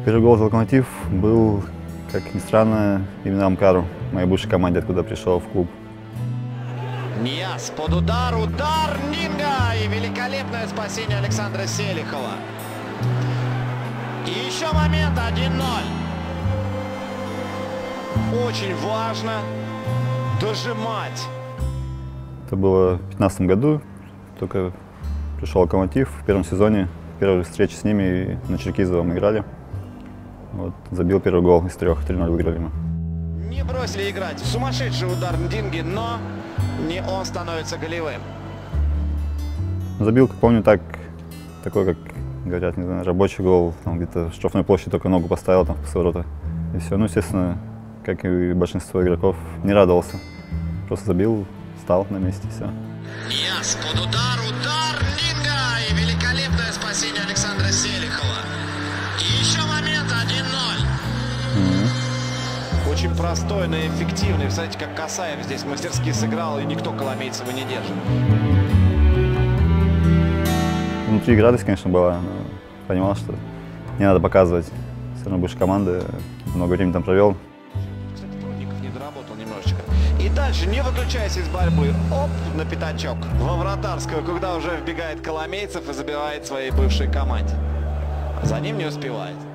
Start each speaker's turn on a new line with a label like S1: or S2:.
S1: Первый гол за «Локомотив» был, как ни странно, именно Амкару, моей бывшей команде, откуда пришел в клуб.
S2: Нияз под удар Нинга и великолепное спасение Александра Селихова. И еще момент 1-0. Очень важно дожимать.
S1: Это было в 2015 году, только пришел «Локомотив» в первом сезоне, в первой встрече с ними на Черкизовом играли. Вот, забил первый гол из 3, 3-0 выиграли мы.
S2: Не бросили играть. Сумасшедший удар Ндинги, но не он становится голевым.
S1: Забил, как помню, такой, как говорят, не знаю, рабочий гол, где-то в штрафной площади только ногу поставил там с ворота. И все. Ну, естественно, как и большинство игроков, не радовался. Просто забил, встал на месте и все.
S2: Нияз под удар Нинга и великолепное спасение Александра Селихова. И еще момент 1-0. Очень простой, но эффективный. Представляете, как Касаев здесь мастерски сыграл, и никто Коломейцева не держит.
S1: Внутри радость, конечно, была, но понимал, что не надо показывать. Все равно будешь команды, много времени там провел.
S2: Кстати, Прудников не доработал немножечко. И дальше, не выключаясь из борьбы, оп, на пятачок во вратарскую, когда уже вбегает Коломейцев и забивает своей бывшей команде. За ним не успевает.